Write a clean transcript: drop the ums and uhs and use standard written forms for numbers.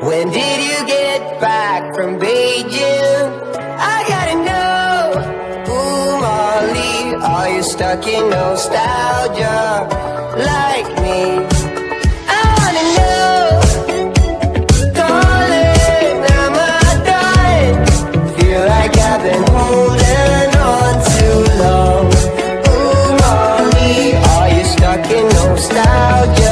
When did you get back from Beijing? I gotta know. Ooh, Molly, are you stuck in nostalgia like me? I wanna know. Darling, am I done? Feel like I've been holding on too long. Ooh, Molly, are you stuck in nostalgia?